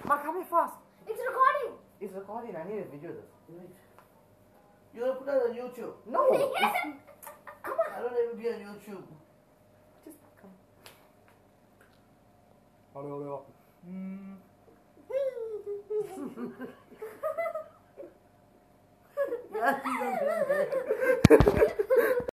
Mark, come here fast. It's recording. It's recording. I need a video this. You're gonna put that on YouTube? No. Come on. I don't ever be on YouTube. Just come. Hello. Yeah, he's on